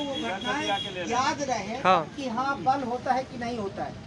वो घटनाएं याद रहे कि हाँ बल होता है कि नहीं होता है।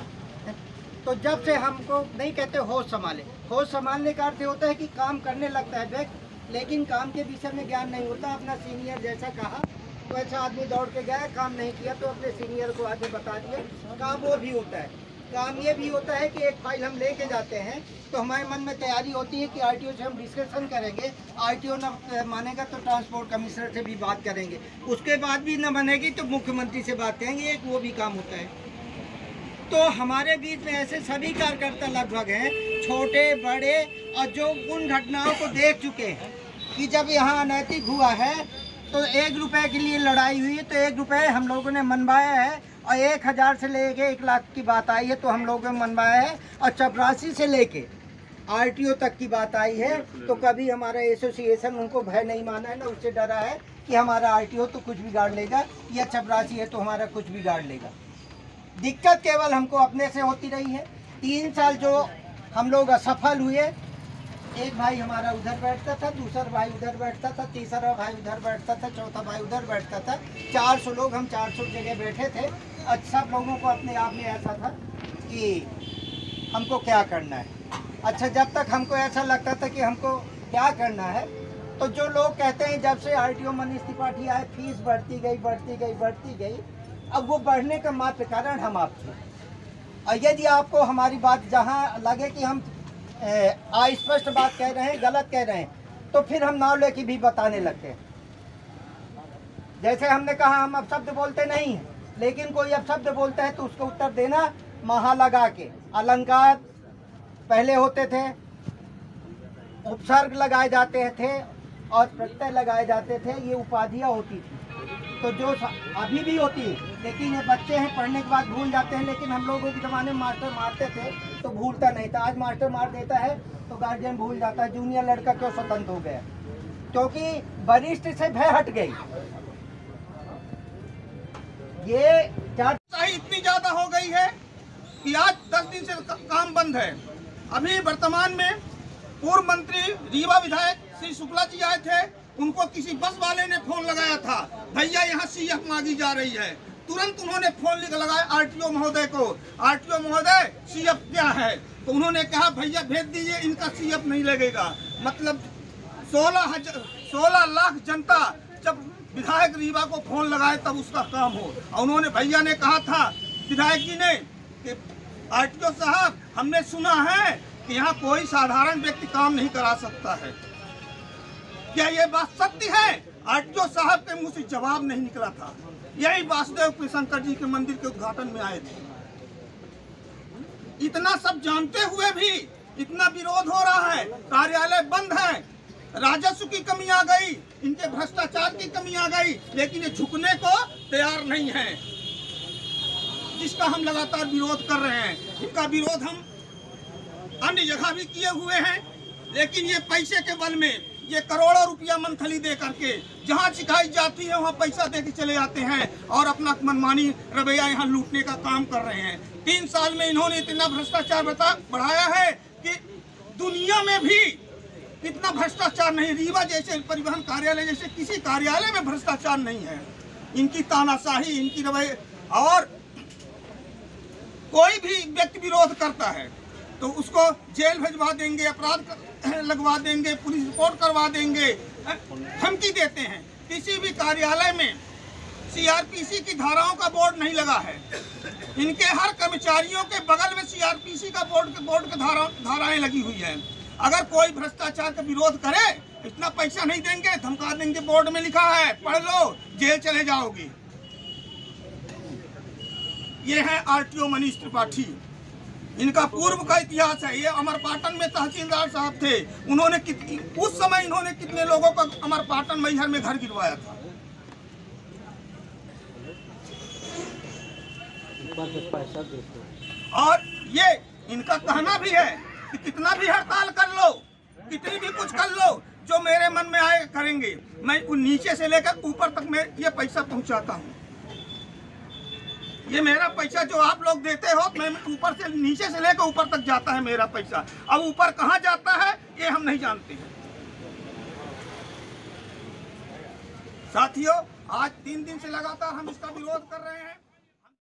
तो जब से हमको नहीं कहते होश संभाले, होश संभालने का अर्थ होता है कि काम करने लगता है व्यक्ति, लेकिन काम के विषय में ज्ञान नहीं होता। अपना सीनियर जैसा कहा वैसा आदमी दौड़ के गया, काम नहीं किया तो अपने सीनियर को आगे बता दिया। काम वो भी होता है। काम ये भी होता है कि एक फाइल हम लेके जाते हैं तो हमारे मन में तैयारी होती है कि आरटीओ से हम डिस्कशन करेंगे, आरटीओ न मानेगा तो ट्रांसपोर्ट कमिश्नर से भी बात करेंगे, उसके बाद भी न बनेगी तो मुख्यमंत्री से बात करेंगे, एक वो भी काम होता है। तो हमारे बीच में ऐसे सभी कार्यकर्ता लगभग हैं, छोटे बड़े, और जो उन घटनाओं को देख चुके हैं कि जब यहाँ अनैतिक हुआ है तो 1 रुपये के लिए लड़ाई हुई तो 1 रुपये हम लोगों ने मनवाया है, और 1000 से लेके 1 लाख की बात आई है तो हम लोगों ने मनवाया है, और चपरासी से लेके आरटीओ तक की बात आई है। तो कभी हमारा एसोसिएशन उनको भय नहीं माना है, ना उससे डरा है कि हमारा आरटीओ तो कुछ बिगाड़ लेगा या चपरासी है तो हमारा कुछ बिगाड़ लेगा। दिक्कत केवल हमको अपने से होती रही है। 3 साल जो हम लोग असफल हुए, एक भाई हमारा उधर बैठता था, दूसरा भाई उधर बैठता था, तीसरा भाई उधर बैठता था, चौथा भाई उधर बैठता था, 400 लोग, हम 400 जगह बैठे थे। सब लोगों को अपने आप में ऐसा था कि हमको क्या करना है। अच्छा, जब तक हमको ऐसा लगता था कि हमको क्या करना है, तो जो लोग कहते हैं जब से आरटीओ मनीष त्रिपाठी आए फीस बढ़ती गई, अब वो बढ़ने का मात्र कारण हम आप थे। और यदि आपको हमारी बात जहाँ लगे कि हम अस्पष्ट बात कह रहे हैं, गलत कह रहे हैं, तो फिर हम नाव लेके भी बताने लगते हैं। जैसे हमने कहा हम अब शब्द बोलते नहीं हैं, लेकिन कोई अब शब्द बोलता है तो उसको उत्तर देना महा लगा के। अलंकार पहले होते थे, उपसर्ग लगाए जाते थे और प्रत्यय लगाए जाते थे, ये उपाधियाँ होती थी। तो जो अभी भी होती है, लेकिन ये बच्चे हैं पढ़ने के बाद भूल जाते हैं, लेकिन हम लोगों के ज़माने में मास्टर मारते थे तो भूलता नहीं था। आज मास्टर मार देता है तो गार्जियन भूल जाता है। जूनियर लड़का क्यों स्वतंत्र हो गया? क्योंकि वरिष्ठ से भय हट गई। ये इतनी ज्यादा हो गई है कि आज 10 दिन से काम बंद है। अभी वर्तमान में पूर्व मंत्री रीवा विधायक श्री शुक्ला जी आए थे, उनको किसी बस वाले ने फोन लगाया था, भैया यहाँ सीएफ मांगी जा रही है। तुरंत उन्होंने फोन लगाया आरटीओ महोदय को, आरटीओ महोदय सीएफ क्या है? तो उन्होंने कहा भैया भेज दीजिए, इनका सीएफ नहीं लगेगा। मतलब 16 लाख जनता जब विधायक रीवा को फोन लगाए तब उसका काम हो। और उन्होंने भैया ने कहा था विधायक जी ने कि आरटीओ साहब, हमने सुना है कि यहाँ कोई साधारण व्यक्ति काम नहीं करा सकता है, क्या ये बात सत्य है? आरटीओ साहब के मुंह से जवाब नहीं निकला था। यही वासुदेव शंकर जी के मंदिर के उद्घाटन में आए थे। इतना सब जानते हुए भी इतना विरोध हो रहा है, कार्यालय बंद है, राजस्व की कमी आ गई, इनके भ्रष्टाचार की कमी आ गई, लेकिन ये झुकने को तैयार नहीं है, जिसका हम लगातार विरोध कर रहे हैं। इनका विरोध हम अन्य जगह भी किए हुए हैं, लेकिन ये पैसे के बल में, ये करोड़ों रुपया मंथली दे करके जहाँ सिखाई जाती है वहाँ पैसा दे के चले जाते हैं और अपना मनमानी रवैया यहाँ लूटने का काम कर रहे हैं। 3 साल में इन्होंने इतना भ्रष्टाचार बढ़ाया है कि दुनिया में भी इतना भ्रष्टाचार नहीं, रीवा जैसे परिवहन कार्यालय जैसे किसी कार्यालय में भ्रष्टाचार नहीं है। इनकी तानाशाही, इनकी रवैया, और कोई भी व्यक्ति विरोध करता है तो उसको जेल भिजवा देंगे, अपराध लगवा देंगे, पुलिस रिपोर्ट करवा देंगे, धमकी देते हैं। किसी भी कार्यालय में सीआरपीसी की धाराओं का बोर्ड नहीं लगा है। इनके हर कर्मचारियों के बगल में सीआरपीसी का बोर्ड की धाराएं लगी हुई है। अगर कोई भ्रष्टाचार का विरोध करे, इतना पैसा नहीं देंगे, धमका देंगे, बोर्ड में लिखा है, पढ़ लो, जेल चले जाओगे। ये है आरटीओ मनीष त्रिपाठी, इनका पूर्व का इतिहास है। ये अमरपाटन में तहसीलदार साहब थे, उन्होंने उस समय इन्होंने कितने लोगों का अमरपाटन मैहर में घर गिरवाया था। और ये इनका कहना भी है कि कितना भी हड़ताल कर लो, कितनी भी कुछ कर लो, जो मेरे मन में आए करेंगे, मैं नीचे से लेकर ऊपर तक मैं ये पैसा पहुंचाता हूँ। ये मेरा पैसा जो आप लोग देते हो, मैं ऊपर से नीचे से लेकर ऊपर तक जाता है मेरा पैसा। अब ऊपर कहाँ जाता है ये हम नहीं जानते हैं। साथियों, आज 3 दिन से लगातार हम इसका विरोध कर रहे हैं।